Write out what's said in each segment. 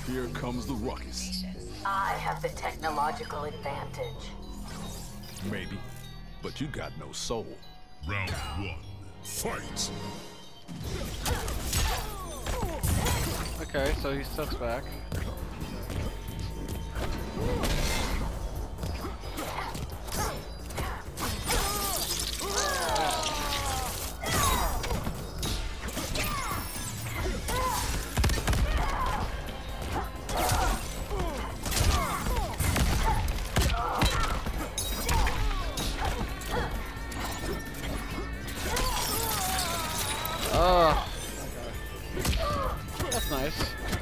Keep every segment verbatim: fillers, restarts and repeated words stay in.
Here comes the ruckus. I have the technological advantage. Maybe, but you got no soul. Round one, fight! Okay, so he steps back. Oh, okay. That's nice.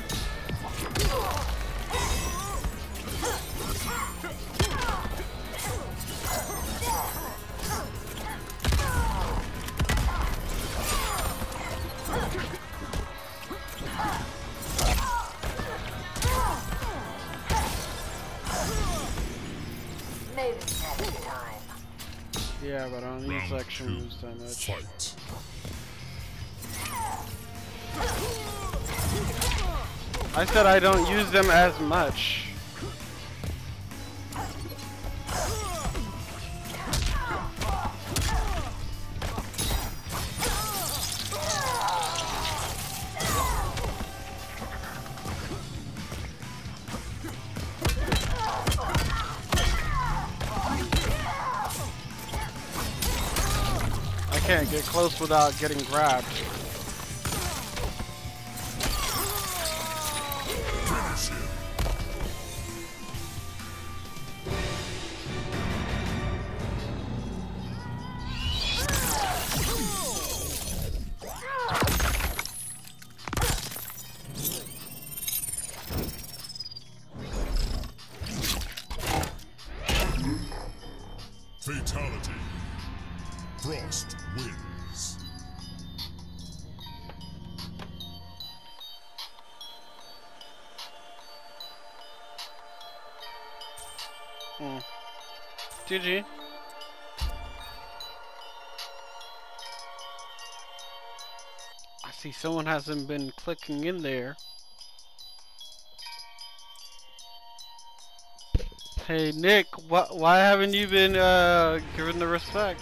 Maybe next time. Yeah, but I don't use action moves that much. Fight! I said I don't use them as much. I can't get close without getting grabbed. Fatality. Frost wins. Hmm. G G. I see someone hasn't been clicking in there. Hey Nick, wh why haven't you been uh, giving the respects?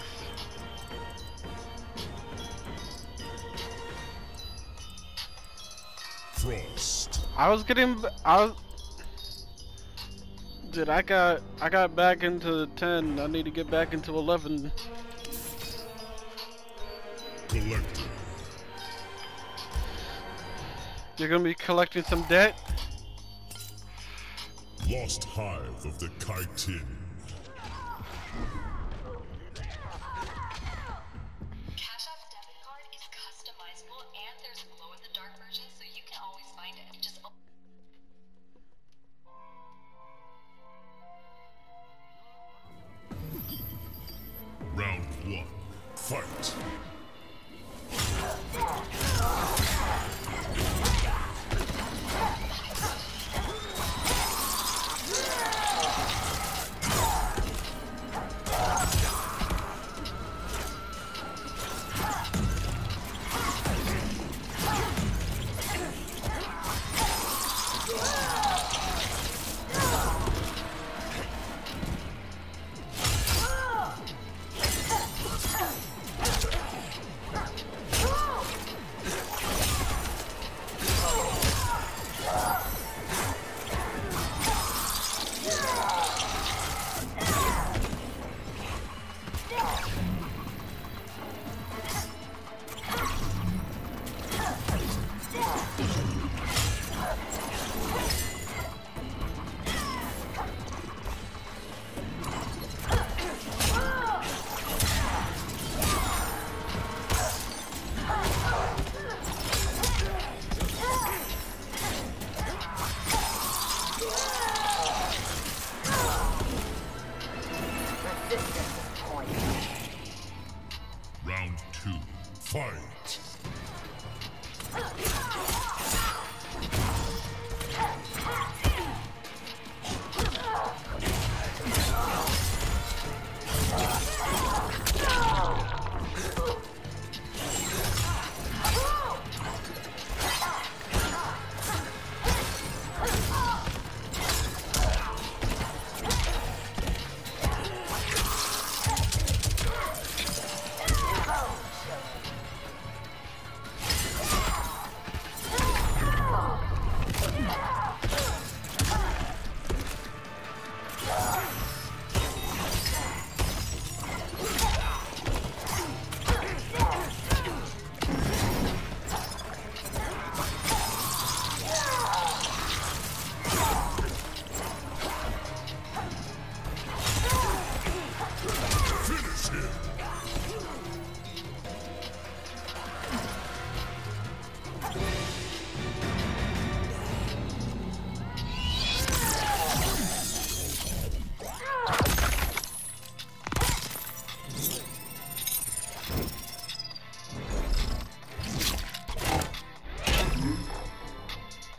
Frost. I was getting, I was, dude, I got, I got back into ten. I need to get back into eleven. Collector. You're gonna be collecting some debt? Lost Hive of the Kytin. Cash App's debit card is customizable and there's a glow in the dark version so you can always find it. Just Round one, fight!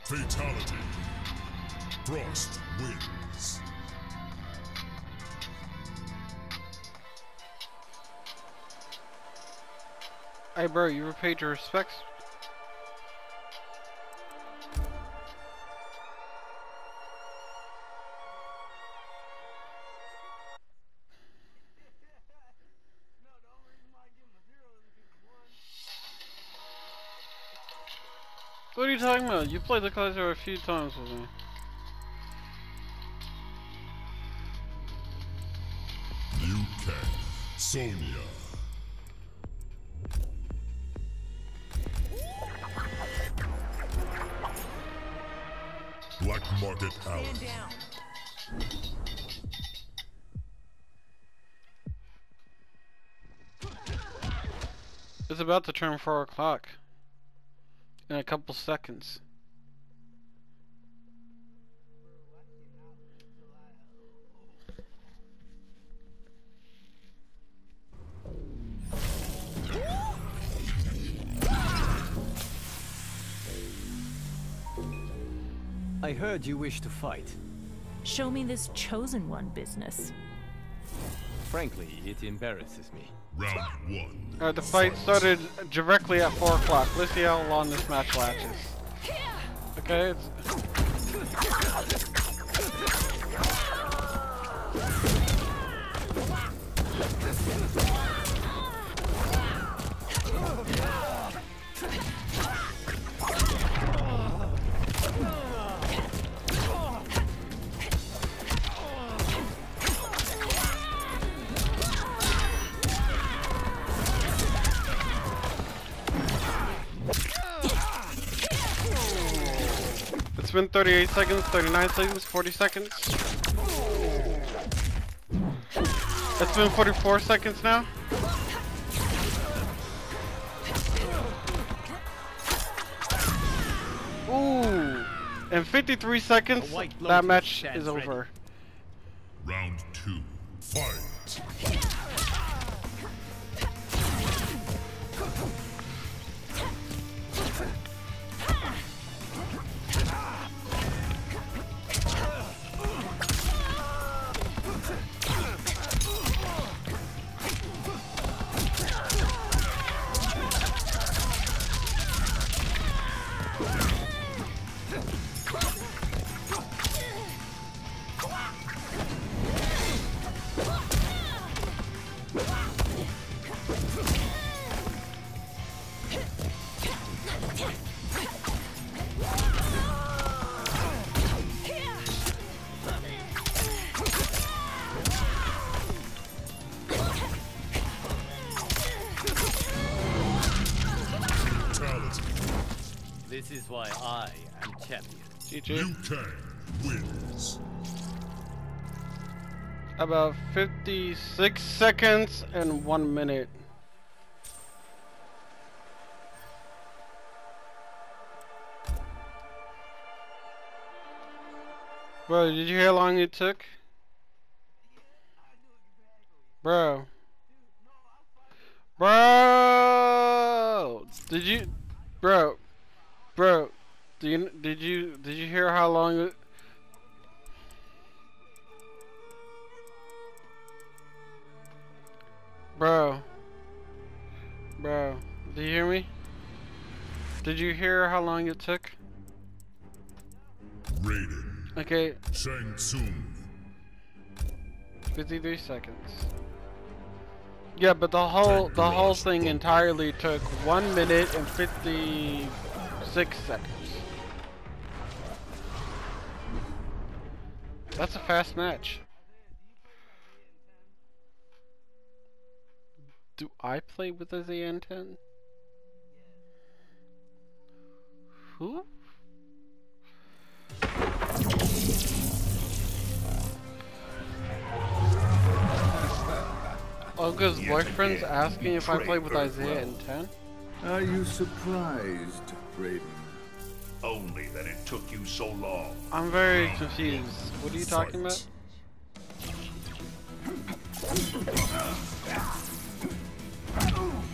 Fatality. Frost wins. Hey bro, you repaid your respects? What are you talking about? You played the Kaiser a few times with me. Liu Kang. Sonya. Black Market Alley. It's about to turn four o'clock. In a couple seconds. I heard you wish to fight. Show me this chosen one business. Frankly, it embarrasses me. Round one. Alright, the fight started directly at four o'clock. Let's see how long this match lasts. Okay, it's... It's been thirty-eight seconds, thirty-nine seconds, forty seconds. It's been forty-four seconds now. Ooh, in fifty-three seconds, that match is over. Round two. Fight. This is why I am champion. G G. Liu Kang wins. About fifty-six seconds and one minute. Bro, did you hear how long it took? Bro. Bro! Did you... Bro. Bro. Do you, did you... Did you hear how long it... Bro. Bro. Do you hear me? Did you hear how long it took? Raiden. Okay. Shang Tsung. fifty-three seconds. Yeah, but the whole the whole thing entirely took one minute and fifty-six seconds. That's a fast match. Do I play with a Z N ten? Who? Olga's boyfriend's asking if I play with Isaiah in ten? Are you surprised, Raiden? Only that it took you so long. I'm very confused. What are you talking about?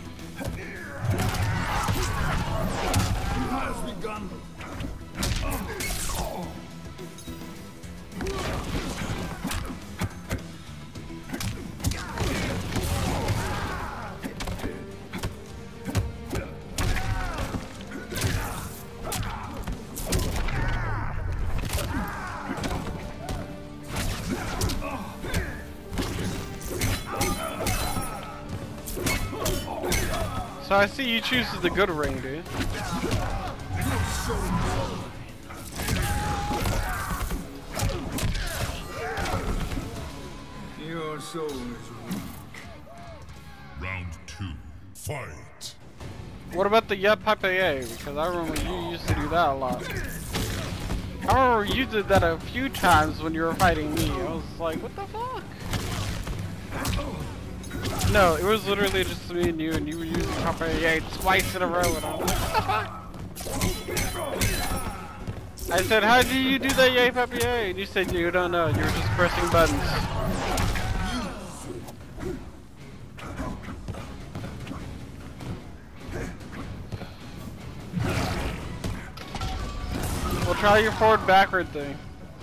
It has begun. So I see you choose the good ring, dude. Your soul is weak. Round two. Fight. What about the Yep Papier? Because I remember you used to do that a lot. I remember you did that a few times when you were fighting me. I was like, what the fuck? No, it was literally just me and you, and you were using Papier twice in a row, and I was like, what the fuck? I said, how do you do that Yay Papier? And you said, you don't know, you were just pressing buttons. Well, try your forward backward thing.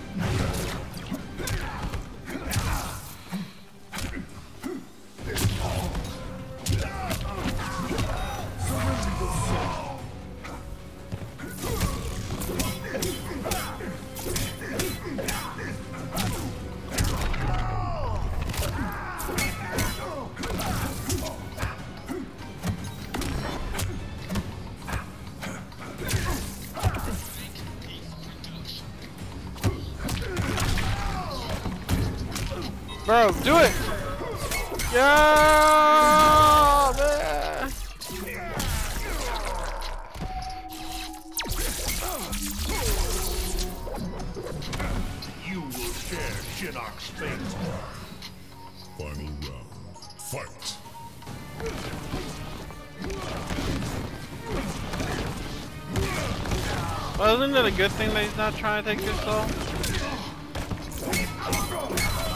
Bro, do it! Yeah, man! You will share Shinnok's fate. Final round. Fight. Well, isn't it a good thing that he's not trying to take your soul?